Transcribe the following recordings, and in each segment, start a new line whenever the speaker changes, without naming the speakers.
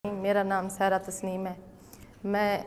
मेरा नाम सायरा तस्नीम है। मैं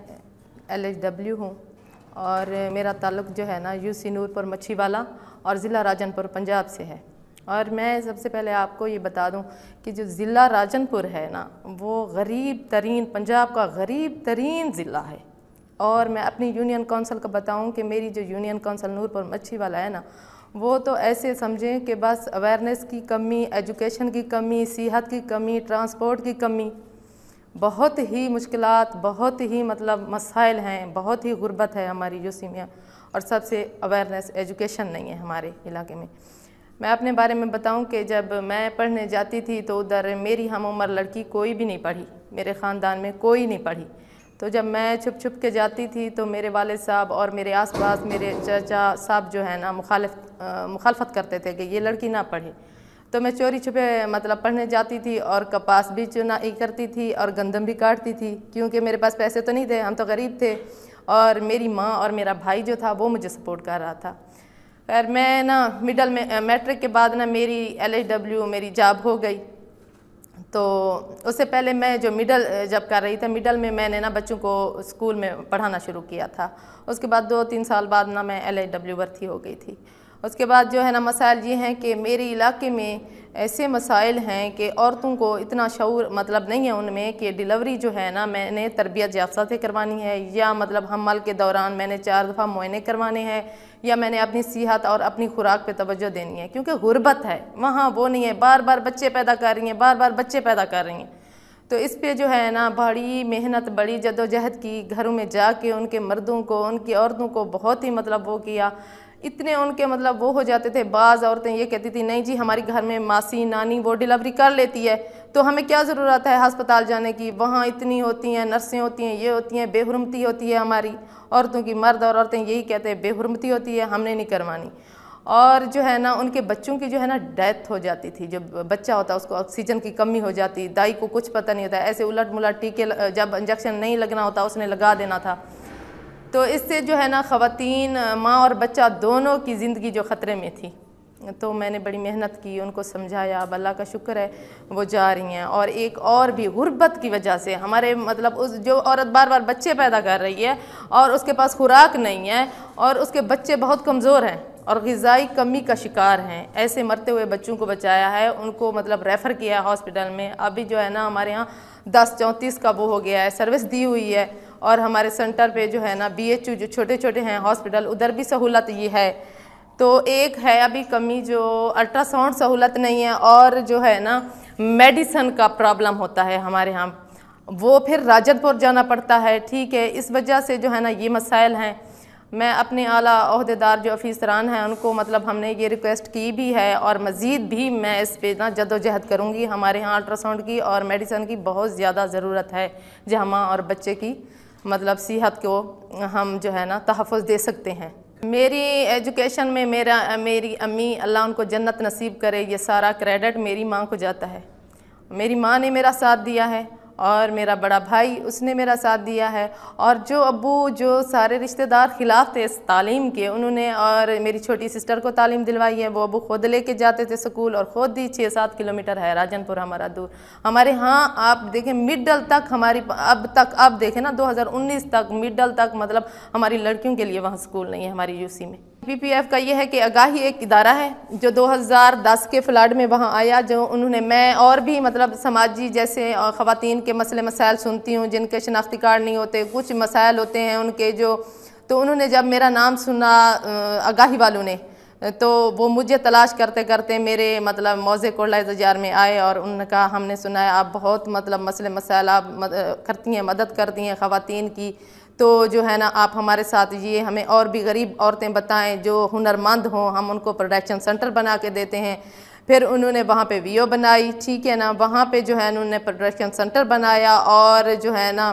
LHW हूँ और मेरा ताल्लुक़ जो है ना UC नूरपुर मच्छीवाला और ज़िला राजनपुर पंजाब से है। और मैं सबसे पहले आपको ये बता दूं कि जो ज़िला राजनपुर है ना वो गरीब तरीन, पंजाब का गरीब तरीन ज़िला है। और मैं अपनी यूनियन काउंसिल का बताऊं कि मेरी जो यूनियन काउंसिल नूरपुर मच्छीवाला है ना वो तो ऐसे समझें कि बस अवेयरनेस की कमी, एजुकेशन की कमी, सेहत की कमी, ट्रांसपोर्ट की कमी, बहुत ही मुश्किलात, बहुत ही मतलब मसाइल हैं, बहुत ही गुर्बत है हमारी यूसी में। और सबसे अवेयरनेस, एजुकेशन नहीं है हमारे इलाके में। मैं अपने बारे में बताऊं कि जब मैं पढ़ने जाती थी तो उधर मेरी हम उम्र लड़की कोई भी नहीं पढ़ी, मेरे ख़ानदान में कोई नहीं पढ़ी। तो जब मैं छुप छुप के जाती थी तो मेरे वालिद साहब और मेरे आसपास मेरे चाचा साहब जो है ना मुखालफत करते थे कि ये लड़की ना पढ़े। तो मैं चोरी छुपे मतलब पढ़ने जाती थी और कपास भी चुनाई करती थी और गंदम भी काटती थी, क्योंकि मेरे पास पैसे तो नहीं थे, हम तो गरीब थे। और मेरी माँ और मेरा भाई जो था वो मुझे सपोर्ट कर रहा था। खैर मैं ना मिडल में मैट्रिक के बाद ना मेरी LHW मेरी जॉब हो गई। तो उससे पहले मैं जो मिडल जब कर रही थी, मिडल में मैंने ना बच्चों को स्कूल में पढ़ाना शुरू किया था। उसके बाद 2-3 साल बाद ना मैं LHW भर्ती हो गई थी। उसके बाद जो है ना मसाइल ये हैं कि मेरे इलाके में ऐसे मसाइल हैं कि औरतों को इतना शऊर मतलब नहीं है उनमें कि डिलीवरी जो है ना मैंने तरबियत याफ्ता से करवानी है, या मतलब हमल के दौरान मैंने 4 दफ़ा मुआयने करवाने हैं, या मैंने अपनी सेहत और अपनी खुराक पे तवज्जो देनी है, क्योंकि गुर्बत है वहाँ वो नहीं है। बार बार बच्चे पैदा कर रही हैं, बार बार बच्चे पैदा कर रही हैं। तो इस पे जो है ना बड़ी मेहनत, बड़ी जद्दोजहद की, घरों में जाके उनके मर्दों को, उनकी औरतों को बहुत ही मतलब वो किया। इतने उनके मतलब वो हो जाते थे। बाज़ औरतें ये कहती थी नहीं जी हमारे घर में मासी नानी वो डिलीवरी कर लेती है, तो हमें क्या ज़रूरत है अस्पताल जाने की, वहाँ इतनी होती हैं, नर्सें होती हैं, ये होती हैं, बेहुरमती होती है हमारी औरतों की। मर्द और औरतें यही कहते हैं बेहुरमती होती है, हमने नहीं करवानी। और जो है ना उनके बच्चों की जो है ना डेथ हो जाती थी। जब बच्चा होता उसको ऑक्सीजन की कमी हो जाती, दाई को कुछ पता नहीं होता, ऐसे उलट मुलट टीके जब इंजेक्शन नहीं लगना होता उसने लगा देना था। तो इससे जो है ना ख़वातीन, माँ और बच्चा दोनों की ज़िंदगी जो ख़तरे में थी। तो मैंने बड़ी मेहनत की, उनको समझाया। अब अल्लाह का शुक्र है वो जा रही हैं। और एक और भी गुर्बत की वजह से हमारे मतलब उस जो औरत बार बार बच्चे पैदा कर रही है और उसके पास खुराक नहीं है और उसके बच्चे बहुत कमज़ोर हैं और ग़िज़ाई कमी का शिकार हैं, ऐसे मरते हुए बच्चों को बचाया है, उनको मतलब रेफ़र किया है हॉस्पिटल में। अभी जो है ना हमारे यहाँ 10-34 का वो हो गया है, सर्विस दी हुई है। और हमारे सेंटर पे जो है ना BHU जो छोटे छोटे हैं हॉस्पिटल, उधर भी सहूलत ये है। तो एक है अभी कमी जो अल्ट्रासाउंड सहूलत नहीं है, और जो है ना मेडिसन का प्रॉब्लम होता है हमारे यहाँ, वो फिर राजनपुर जाना पड़ता है। ठीक है, इस वजह से जो है ना ये मसाइल हैं। मैं अपने आला ओहदेदार जो अफीसरान हैं उनको मतलब हमने ये रिक्वेस्ट की भी है और मज़ीद भी मैं इस पे ना जद्दोजहद करूँगी। हमारे यहाँ अल्ट्रासाउंड की और मेडिसन की बहुत ज़्यादा ज़रूरत है, जहाँ माँ और बच्चे की मतलब सेहत को हम जो है ना तहफ़्फ़ुज़ दे सकते हैं। मेरी एजुकेशन में मेरी अम्मी, अल्लाह उनको जन्नत नसीब करे, ये सारा क्रेडिट मेरी माँ को जाता है। मेरी माँ ने मेरा साथ दिया है और मेरा बड़ा भाई उसने मेरा साथ दिया है। और जो अब्बू, जो सारे रिश्तेदार ख़िलाफ़ थे इस तालीम के, उन्होंने और मेरी छोटी सिस्टर को तालीम दिलवाई है। वो अब्बू खुद लेके जाते थे स्कूल और ख़ुद ही 6-7 किलोमीटर है राजनपुर हमारा दूर। हमारे यहाँ आप देखें मिडल तक हमारी अब देखें ना 2019 तक मिडल तक मतलब हमारी लड़कियों के लिए वहाँ स्कूल नहीं है हमारी UC में। PPAF का ये है कि आगाही एक इदारा है जो 2010 के फ्लड में वहाँ आया, जो उन्होंने, मैं और भी मतलब समाजी जैसे ख़वातीन के मसले मसाइल सुनती हूँ जिनके शनाख्ती कार्ड नहीं होते, कुछ मसाइल होते हैं उनके जो, तो उन्होंने जब मेरा नाम सुना आगाही वालों ने, तो वो मुझे तलाश करते करते मेरे मतलब मौज़े कोटला ज़जार में आए और उन्होंने कहा हमने सुना है आप बहुत मतलब मसले मसाइल आप करती हैं, मदद करती हैं ख़वातीन की, तो जो है ना आप हमारे साथ ये हमें और भी गरीब औरतें बताएं जो हुनरमंद हों, हम उनको प्रोडक्शन सेंटर बना के देते हैं। फिर उन्होंने वहाँ पे VO बनाई, ठीक है ना, वहाँ पे जो है उन्होंने प्रोडक्शन सेंटर बनाया और जो है ना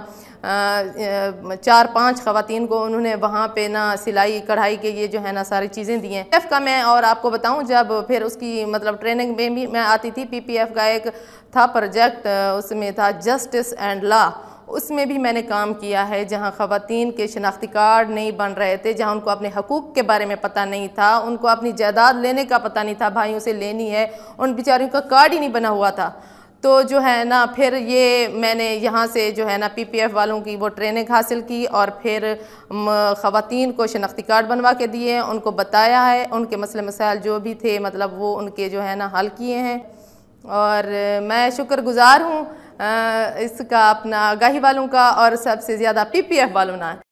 4-5 ख़वातीन को उन्होंने वहाँ पे ना सिलाई कढ़ाई के ये जो है ना सारी चीज़ें दी हैं। PPAF का मैं और आपको बताऊँ, जब फिर उसकी मतलब ट्रेनिंग में भी मैं आती थी, PPAF का एक था प्रोजेक्ट, उसमें था जस्टिस एंड लॉ, उसमें भी मैंने काम किया है, जहाँ ख़वातीन के शनाख्ती कार्ड नहीं बन रहे थे, जहाँ उनको अपने हकूक़ के बारे में पता नहीं था, उनको अपनी जायदाद लेने का पता नहीं था, भाइयों से लेनी है, उन बेचारियों का कार्ड ही नहीं बना हुआ था। तो जो है ना फिर ये मैंने यहाँ से जो है ना PPAF वालों की वो ट्रेनिंग हासिल की और फिर ख़वातीन को शनाख्ती कार्ड बनवा के दिए, उनको बताया है, उनके मसले मसाइल जो भी थे मतलब वो उनके जो है ना हल किए हैं। और मैं शुक्रगुज़ार हूँ इसका अपना आगाही वालों का और सबसे ज़्यादा PPAF वालों ना